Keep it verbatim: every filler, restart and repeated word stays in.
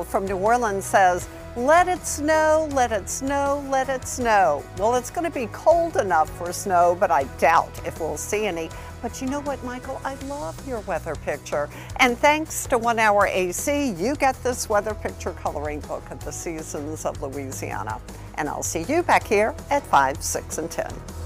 Michael from New Orleans says, let it snow, let it snow, let it snow. Well, it's going to be cold enough for snow, but I doubt if we'll see any. But you know what, Michael? I love your weather picture. And thanks to One Hour A C, you get this weather picture coloring book of the seasons of Louisiana. And I'll see you back here at five, six, and ten.